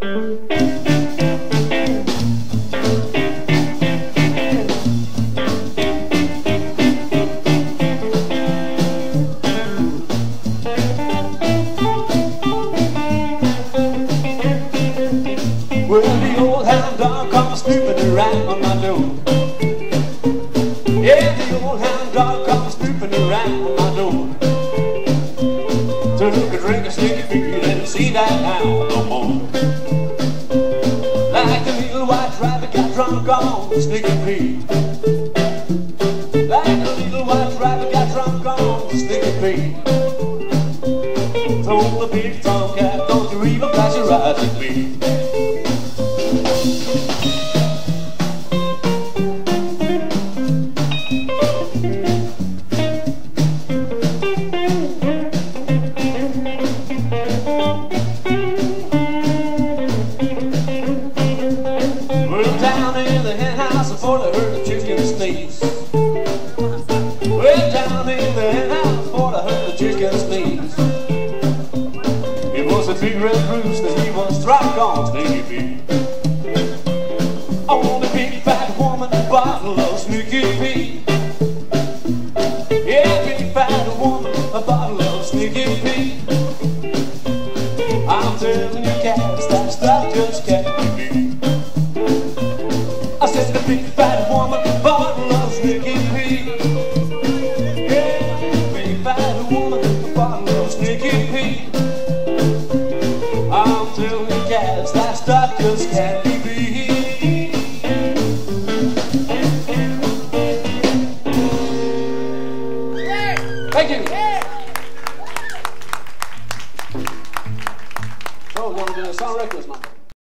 Well, the old hound dog comes snooping around on my door. Yeah, the old hound dog comes snooping around on my door. Took a drink of sticky feet and see that hound no more. Like the little white rabbit got drunk on the sticky feet. Like the little white rabbit got drunk on the sticky feet. Told the big tomcat, don't you even pass your eyes at me. Down in the hen house before they heard the chicken sneeze. Well, down in the hen house before they heard the chicken sneeze. It was a big red rooster, he was struck on Sneaky Pete. I want a big fat woman, a bottle of Sneaky Pete. Yeah, big fat woman, a bottle of Sneaky Pete. I'm telling you, cats, that stuff just can't be beat. I said a big fat woman, bottle of Sneaky Pete. Yeah, big fat woman, bottle of Sneaky Pete. I'm telling you cats, that stuff just can't be beat. Thank you. So, we're going to do a song record this month.